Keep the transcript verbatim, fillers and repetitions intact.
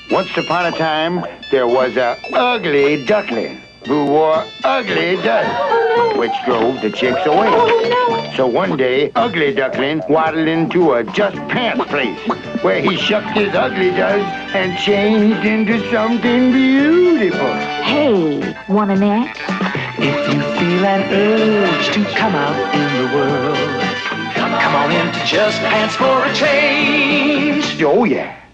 Once upon a time, there was a ugly duckling who wore ugly duds, which drove the chicks away. So one day, Ugly Duckling waddled into a just pants place, where he shucked his ugly duds and changed into something beautiful. Hey, want a neck? If you feel an urge to come out in the world, come on into Just Pants for a change. Oh, yeah.